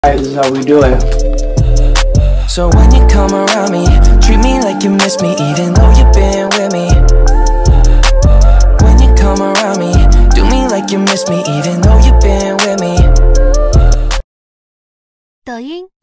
This is how we do it. So when you come around me, treat me like you miss me, even though you've been with me. When you come around me, do me like you miss me, even though you've been with me. 抖音